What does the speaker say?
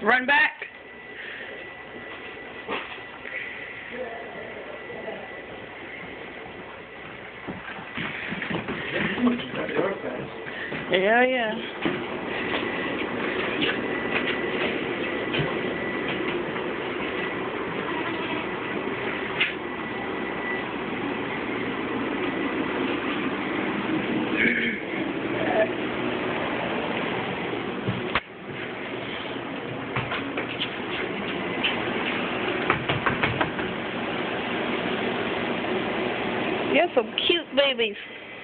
Run back. Yeah. You have some cute babies.